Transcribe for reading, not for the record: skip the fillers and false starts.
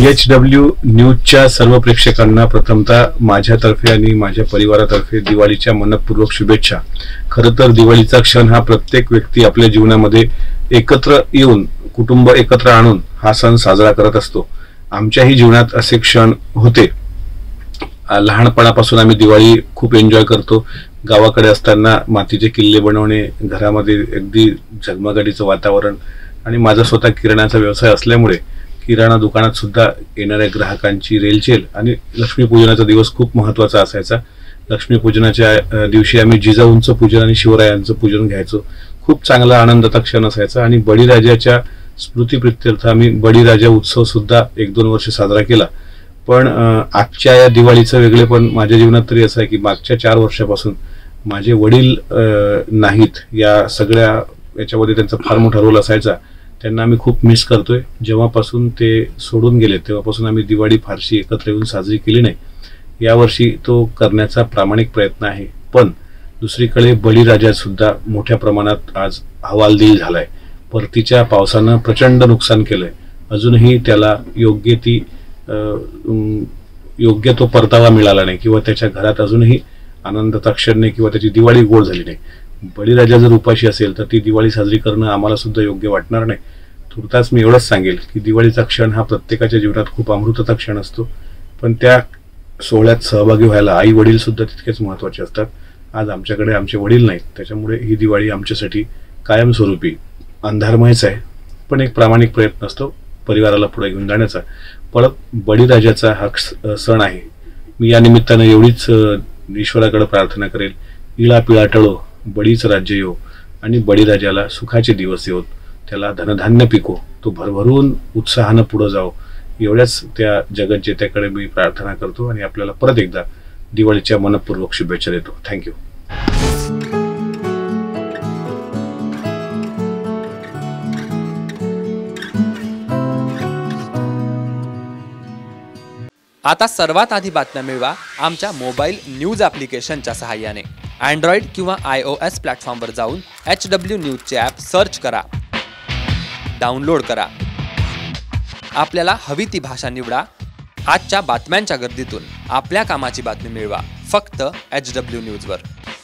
एच.डब्ल्यू. न्यूजच्या सर्व प्रेक्षकांना प्रथमतः माझ्यातर्फे आणि माझ्या परिवारातर्फे दिवाळीच्या मनपूर्वक शुभेच्छा. खरं तर दिवाळीचा क्षण हा प्रत्येक व्यक्ती आपल्या जीवनामध्ये एकत्र येऊन कुटुंब एकत्र आणून हा सण साजरा करत असतो. आमच्याही जीवनात असे क्षण होते. लहानपणापासून आम्ही दिवाळी खूप एन्जॉय करतो. गावाकडे असताना मातीचे किल्ले बनवणे, घरामध्ये अगदी झगमगाटीचं वातावरण आणि माझा स्वतः किराणाचा व्यवसाय असल्यामुळे किराणा दुकानात सुद्धा येणाऱ्या ग्राहकांची रेलचेल आणि लक्ष्मीपूजनाचा दिवस खूप महत्त्वाचा असायचा. लक्ष्मीपूजनाच्या दिवशी आम्ही जिजाऊंचं पूजन आणि शिवरायांचं पूजन घ्यायचो. खूप चांगला आनंदाचा क्षण असायचा आणि बळीराजाच्या स्मृतीप्रित्यर्थ आम्ही बळीराजा उत्सव सुद्धा 1-2 वर्ष साजरा केला. पण आजच्या या दिवाळीचं वेगळेपण माझ्या जीवनात तरी असं आहे की मागच्या 4 वर्षापासून माझे वडील नाहीत. या सगळ्या याच्यामध्ये त्यांचा फार मोठा रोल असायचा. त्यांना आम्ही खूप मिस करतोय. जेव्हापासून ते सोडून गेले तेव्हापासून आम्ही दिवाळी फारशी एकत्र येऊन साजरी केली नाही. यावर्षी तो करण्याचा प्रामाणिक प्रयत्न आहे. पण दुसरीकडे बळीराजा सुद्धा मोठ्या प्रमाणात आज हवालदिल झालाय. परतीच्या पावसानं प्रचंड नुकसान केलंय. अजूनही त्याला योग्य तो परतावा मिळाला नाही किंवा त्याच्या घरात अजूनही आनंदाचा क्षण नाही किंवा त्याची दिवाळी गोड झाली नाही. बळीराजा जर उपाशी असेल तर ती दिवाळी साजरी करणं आम्हाला सुद्धा योग्य वाटणार नाही. तुर्तास मी एवढंच सांगेल की दिवाळीचा क्षण हा प्रत्येकाच्या जीवनात खूप अमृताचा क्षण असतो. पण त्या सोहळ्यात सहभागी व्हायला आई वडील सुद्धा तितकेच महत्त्वाचे असतात. आज आमच्याकडे आमचे वडील नाहीत, त्याच्यामुळे ही दिवाळी आमच्यासाठी कायमस्वरूपी अंधारमयच आहे. पण एक प्रामाणिक प्रयत्न असतो परिवाराला पुढे घेऊन जाण्याचा. परत बळीराजाचा हा सण आहे. मी या निमित्तानं एवढीच ईश्वराकडे प्रार्थना करेल, इळा पिळा टळो, बळीच राज्य येऊ आणि बळीराजाला सुखाचे दिवस येऊत, त्याला धनधान्य पिको, तो भरभरून उत्साहानं पुढे जाओ. एवढ्याच त्या जगज्जेत्याकडे मी प्रार्थना करतो आणि आपल्याला परत एकदा दिवाळीच्या मनपूर्वक शुभेच्छा देतो. थँक्यू. आता सर्वात आधी बातम्या मिळवा आमच्या मोबाईल न्यूज ॲप्लिकेशनच्या सहाय्याने. अँड्रॉइड किंवा iOS प्लॅटफॉर्मवर जाऊन एच.डब्ल्यू. न्यूजचे ॲप सर्च करा, डाउनलोड करा. आपल्याला हवी ती भाषा निवडा. आजच्या बातम्यांच्या गर्दीतून आपल्या कामाची बातमी मिळवा फक्त एच.डब्ल्यू. न्यूजवर.